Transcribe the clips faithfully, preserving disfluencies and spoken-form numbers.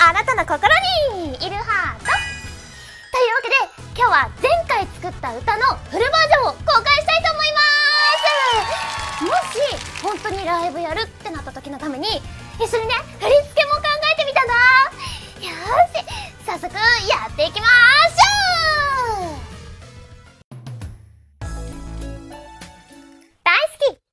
あなたの心にいるハートというわけで、今日は前回作った歌のフルバージョンを公開したいと思います。もし本当にライブやるってなった時のために一緒にね、振り付けも考えてみたんだ。よーし、早速やっていきましょう。大好き。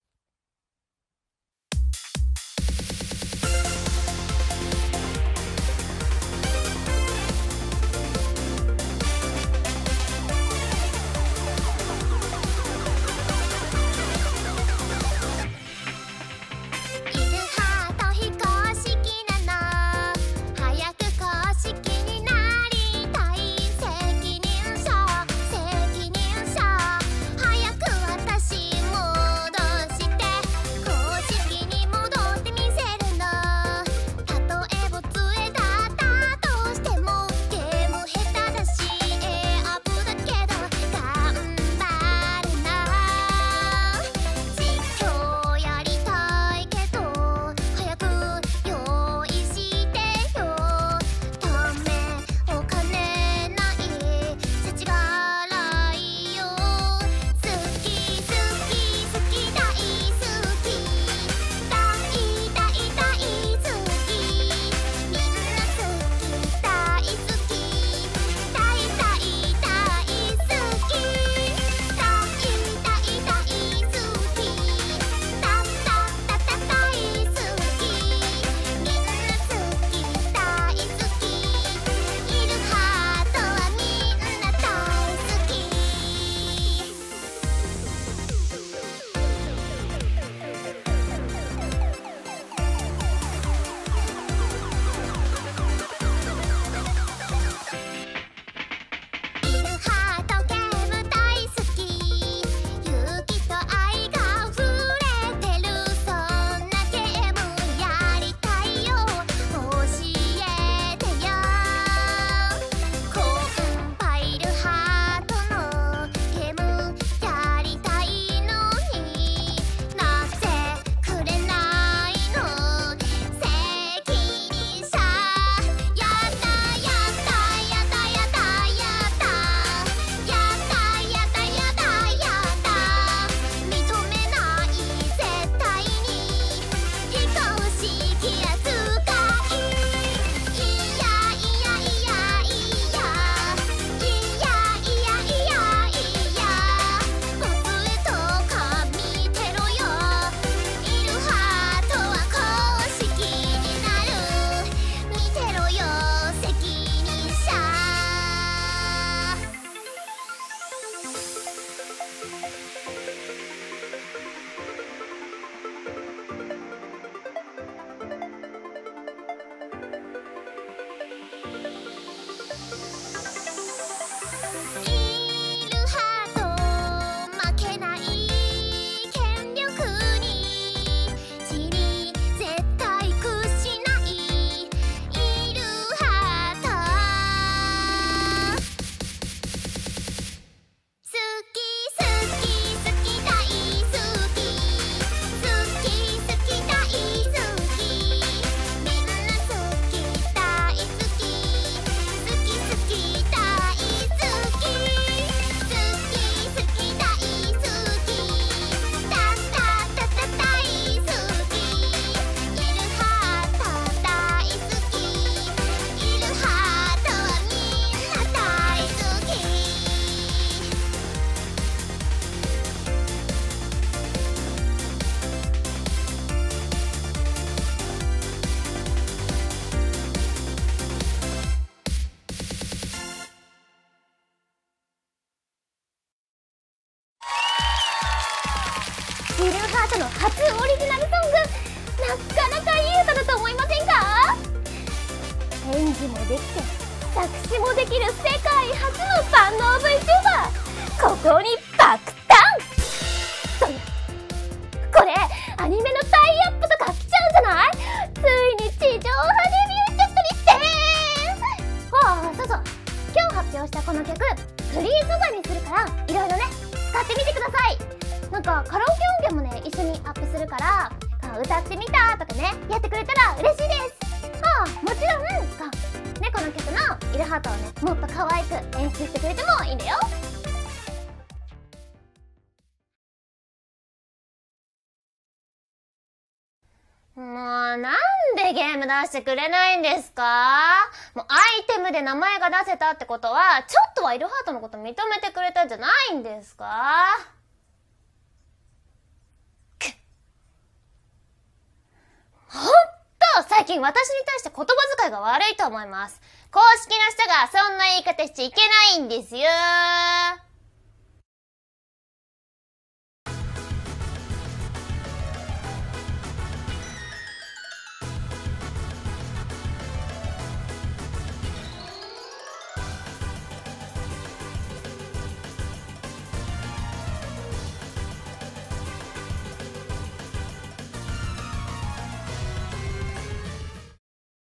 イルハートの初オリジナルソング、なかなかいい歌だと思いませんか？演技もできて作詞もできる世界初の万能 VTuber、 ここに爆誕と、これアニメのタイアップとか来ちゃうんじゃない？ついに地上波デビューしちゃったりして。ああ、そうそう、今日発表したこの曲フリー素材にするからいろいろね使ってみてください。なんかカラオケ音源もね一緒にアップするから、歌ってみたとかねやってくれたら嬉しいです。はあ、もちろんイルハートをね、もっと可愛く演出してくれてもいいんだよ。もうなんでゲーム出してくれないんですか？もうアイテムで名前が出せたってことはちょっとはイルハートのこと認めてくれたんじゃないんですか？くっ、ほんと最近私に対して言葉遣いが悪いと思います。公式の人がそんな言い方しちゃいけないんですよー。